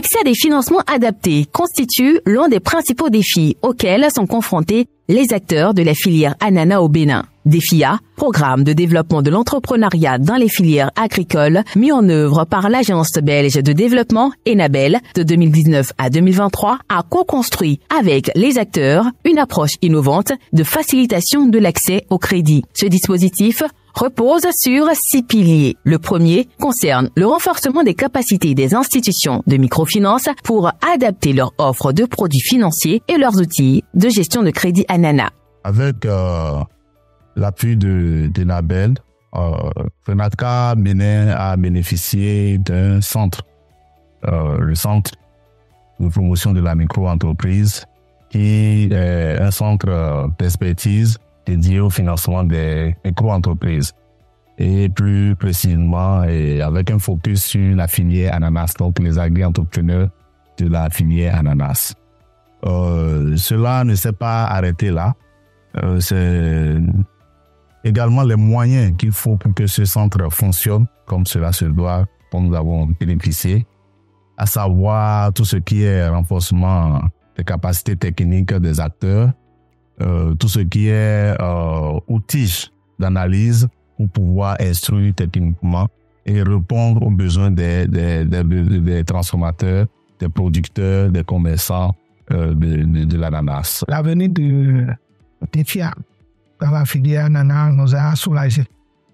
L'accès à des financements adaptés constitue l'un des principaux défis auxquels sont confrontés les acteurs de la filière ananas au Bénin. DEFIA, programme de développement de l'entrepreneuriat dans les filières agricoles, mis en œuvre par l'Agence belge de développement ENABEL de 2019 à 2023, a co-construit avec les acteurs une approche innovante de facilitation de l'accès au crédit. Ce dispositif repose sur 6 piliers. Le premier concerne le renforcement des capacités des institutions de microfinance pour adapter leur offre de produits financiers et leurs outils de gestion de crédit ananas. Avec l'appui de l'ENABEL, FENATCA Bénin a bénéficié d'un centre, le centre de promotion de la micro-entreprise, qui est un centre d'expertise dédié au financement des micro-entreprises. Et plus précisément, et avec un focus sur la filière ananas, donc les agri-entrepreneurs de la filière ananas. Cela ne s'est pas arrêté là. C'est également les moyens qu'il faut pour que ce centre fonctionne comme cela se doit, comme nous avons bénéficié, à savoir tout ce qui est renforcement des capacités techniques des acteurs, tout ce qui est outils d'analyse pour pouvoir instruire techniquement et répondre aux besoins des transformateurs, des producteurs, des commerçants de l'ananas. L'avenir de DEFIA dans la filière ananas nous a soulagés.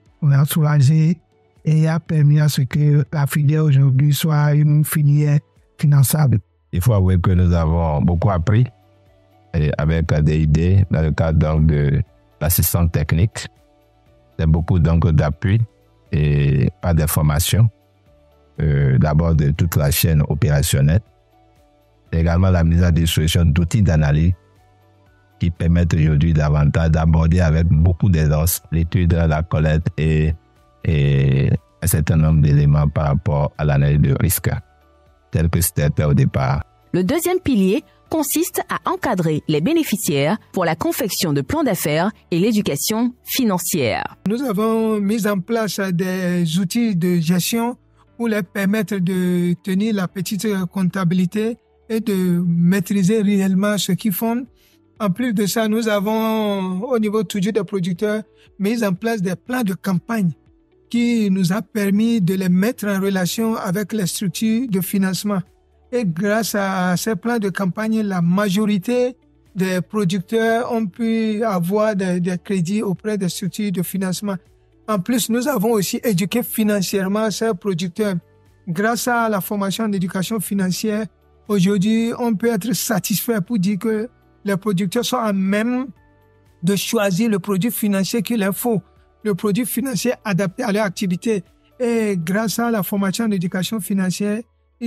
Et a permis à ce que la filière aujourd'hui soit une filière finançable. Il faut avouer que nous avons beaucoup appris avec des idées dans le cadre de l'assistance technique. C'est beaucoup d'appui et pas d'information. D'abord de toute la chaîne opérationnelle. C'est également la mise à disposition d'outils d'analyse qui permettent aujourd'hui davantage d'aborder avec beaucoup d'aisance l'étude, la collecte et un certain nombre d'éléments par rapport à l'analyse de risque, tel que c'était fait au départ. Le deuxième pilier consiste à encadrer les bénéficiaires pour la confection de plans d'affaires et l'éducation financière. Nous avons mis en place des outils de gestion pour leur permettre de tenir la petite comptabilité et de maîtriser réellement ce qu'ils font. En plus de ça, nous avons, au niveau toujours des producteurs, mis en place des plans de campagne qui nous a permis de les mettre en relation avec les structures de financement. Et grâce à ces plans de campagne, la majorité des producteurs ont pu avoir des crédits auprès des structures de financement. En plus, nous avons aussi éduqué financièrement ces producteurs. Grâce à la formation en éducation financière, aujourd'hui, on peut être satisfait pour dire que les producteurs sont à même de choisir le produit financier qu'il leur faut, le produit financier adapté à leur activité. Et grâce à la formation en éducation financière,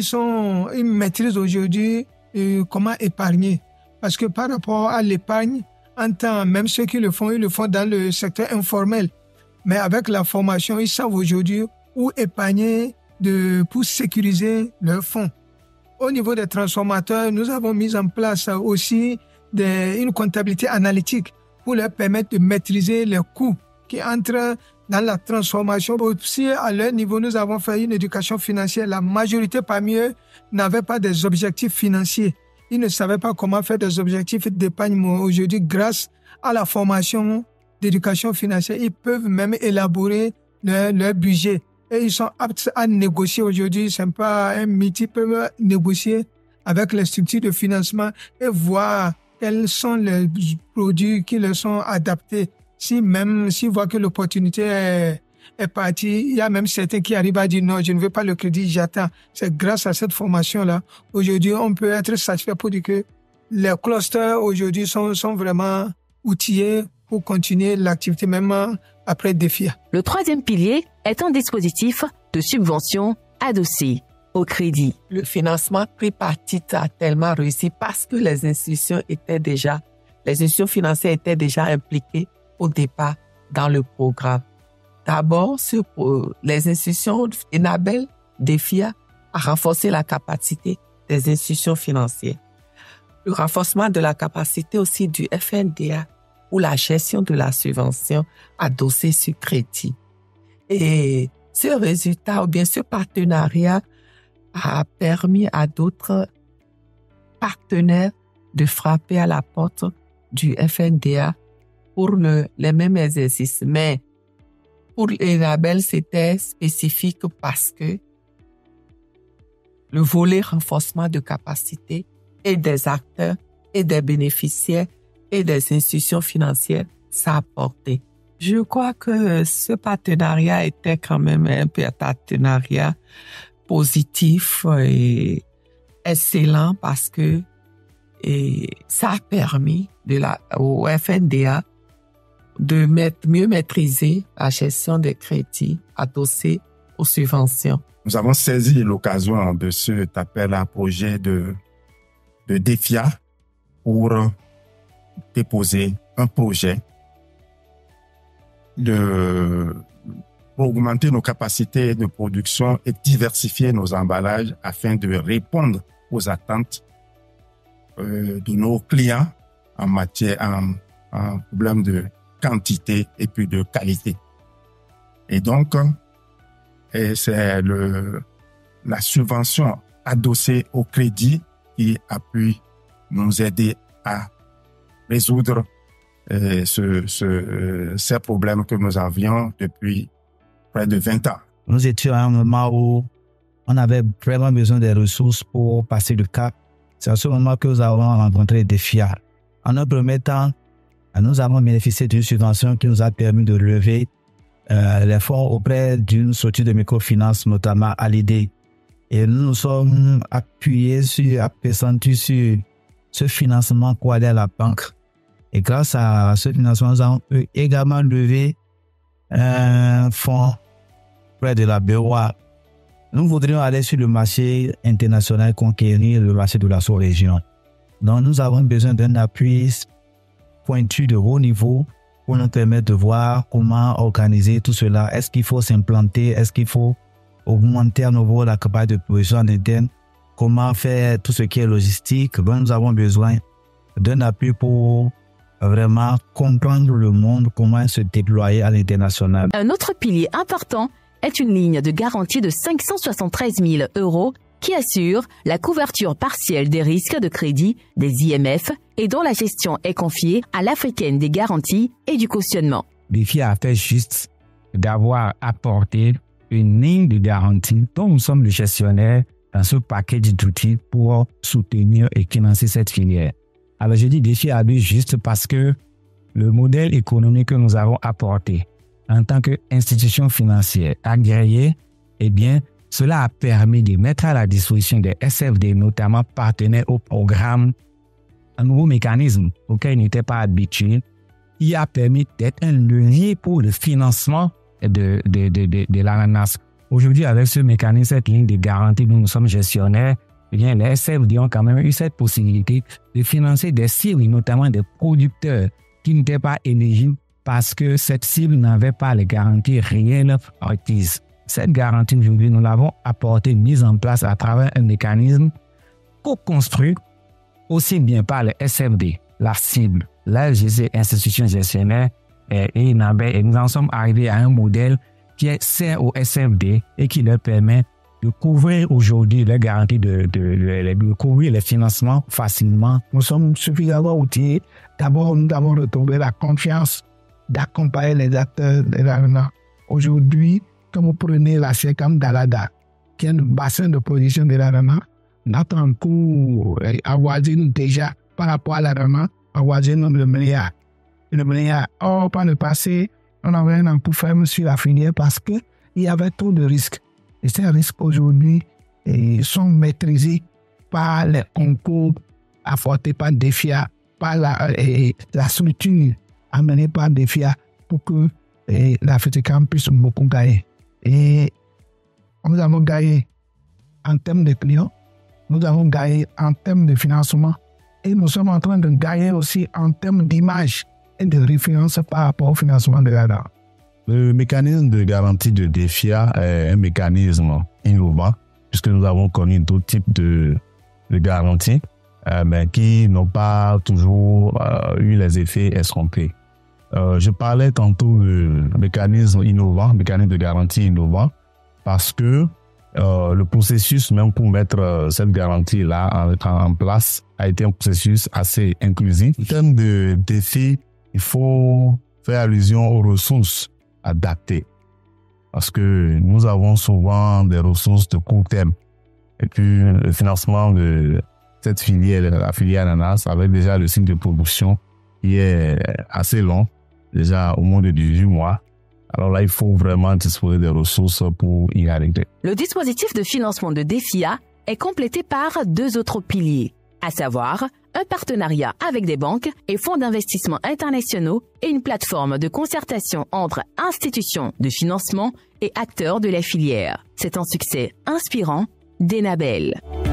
ils maîtrisent aujourd'hui comment épargner. Parce que par rapport à l'épargne, en temps, même ceux qui le font, ils le font dans le secteur informel. Mais avec la formation, ils savent aujourd'hui où épargner pour sécuriser leurs fonds. Au niveau des transformateurs, nous avons mis en place aussi une comptabilité analytique pour leur permettre de maîtriser les coûts qui entrent dans la transformation. Aussi, à leur niveau, nous avons fait une éducation financière. La majorité parmi eux n'avaient pas des objectifs financiers. Ils ne savaient pas comment faire des objectifs d'épargne. Aujourd'hui, grâce à la formation d'éducation financière, ils peuvent même élaborer leur budget. Et ils sont aptes à négocier aujourd'hui. Ce n'est pas un mythe. Ils peuvent négocier avec les structures de financement et voir quels sont les produits qui leur sont adaptés. S'ils voient que l'opportunité est partie, il y a même certains qui arrivent à dire non, je ne veux pas le crédit, j'attends. C'est grâce à cette formation-là. Aujourd'hui, on peut être satisfait pour dire que les clusters aujourd'hui sont vraiment outillés pour continuer l'activité même après DEFIA. Le troisième pilier est un dispositif de subvention adossé au crédit. Le financement tripartite a tellement réussi parce que les institutions financières étaient déjà impliquées au départ dans le programme. D'abord, les institutions ENABEL, DEFIA, a renforcé la capacité des institutions financières. Le renforcement de la capacité aussi du FNDA pour la gestion de la subvention adossée sur crédit. Et ce résultat ou bien ce partenariat a permis à d'autres partenaires de frapper à la porte du FNDA pour les mêmes exercices. Mais pour l'ENABEL, c'était spécifique parce que le volet renforcement de capacité et des acteurs et des bénéficiaires et des institutions financières, ça a porté. Je crois que ce partenariat était quand même un partenariat positif et excellent parce que ça a permis au FNDA de mieux maîtriser la gestion des crédits adossés aux subventions. Nous avons saisi l'occasion de cet appel à projet de DEFIA pour déposer un projet pour augmenter nos capacités de production et diversifier nos emballages afin de répondre aux attentes de nos clients en problème de quantité et puis de qualité. Et donc, c'est la subvention adossée au crédit qui a pu nous aider à résoudre ces problèmes que nous avions depuis près de 20 ans. Nous étions à un moment où on avait vraiment besoin des ressources pour passer le cap. C'est à ce moment que nous avons rencontré DEFIA. En un premier temps, nous avons bénéficié d'une subvention qui nous a permis de lever les fonds auprès d'une structure de microfinance, notamment à l'idée. Et nous nous sommes appuyés sur ce financement pour aller à la banque. Et grâce à ce financement, nous avons également levé un fonds près de la BOA. Nous voudrions aller sur le marché international, conquérir le marché de la sous-région. Donc, nous avons besoin d'un appui pointu de haut niveau pour nous permettre de voir comment organiser tout cela. Est-ce qu'il faut s'implanter? Est-ce qu'il faut augmenter à nouveau la capacité de production en interne? Comment faire tout ce qui est logistique? Ben, nous avons besoin d'un appui pour vraiment comprendre le monde, comment se déployer à l'international. Un autre pilier important est une ligne de garantie de 573 000 € qui assure la couverture partielle des risques de crédit des IMF et dont la gestion est confiée à l'Africaine des garanties et du cautionnement. DEFIA a fait juste d'avoir apporté une ligne de garantie dont nous sommes le gestionnaire dans ce paquet d'outils pour soutenir et financer cette filière. Alors je dis DEFIA a dit juste parce que le modèle économique que nous avons apporté en tant qu'institution financière agréée, eh bien, cela a permis de mettre à la disposition des SFD, notamment partenaires au programme, un nouveau mécanisme auquel ils n'étaient pas habitués, qui a permis d'être un levier pour le financement de l'ananas. Aujourd'hui, avec ce mécanisme, cette ligne de garantie dont nous sommes gestionnaires, eh bien, les SFD ont quand même eu cette possibilité de financer des cibles, notamment des producteurs qui n'étaient pas éligibles parce que cette cible n'avait pas les garanties réelles requises. Cette garantie, aujourd'hui, nous l'avons apportée, mise en place à travers un mécanisme co-construit aussi bien par les SFD, la cible, la LGC, institution gestionnaire et INABEL. Et nous en sommes arrivés à un modèle qui sert aux SFD et qui leur permet de couvrir aujourd'hui les garanties, de couvrir les financements facilement. Nous sommes suffisamment outillés. D'abord, nous avons retrouvé la confiance d'accompagner les acteurs de l'ARENA. Aujourd'hui, quand vous prenez la SECAM d'Alada, qui est le bassin de production de l'ARENA, notre coût avoisine déjà par rapport à l'ARENA, avoisine le milliard. Le milliard. Or, par le passé, on avait un coup ferme sur la filière parce qu'il y avait trop de risques. Et ces risques aujourd'hui sont maîtrisés par les concours apportés par DEFIA, par la structure amenée par DEFIA pour que la FETECAM puisse beaucoup gagner. Et nous avons gagné en termes de clients, nous avons gagné en termes de financement et nous sommes en train de gagner aussi en termes d'image et de référence par rapport au financement de l'ADA. Le mécanisme de garantie de DEFIA est un mécanisme innovant puisque nous avons connu d'autres types de garanties mais qui n'ont pas toujours eu les effets escomptés. Je parlais tantôt de mécanisme innovant, mécanisme de garantie innovant, parce que le processus même pour mettre cette garantie-là en place a été un processus assez inclusif. En termes de défis, il faut faire allusion aux ressources adaptées. Parce que nous avons souvent des ressources de court terme. Et puis, le financement de cette filière, la filière ananas, avec déjà le cycle de production qui est assez long, déjà au moins de 18 mois. Alors là, il faut vraiment disposer des ressources pour y arriver. Le dispositif de financement de DEFIA est complété par 2 autres piliers, à savoir un partenariat avec des banques et fonds d'investissement internationaux et une plateforme de concertation entre institutions de financement et acteurs de la filière. C'est un succès inspirant d'Enabel.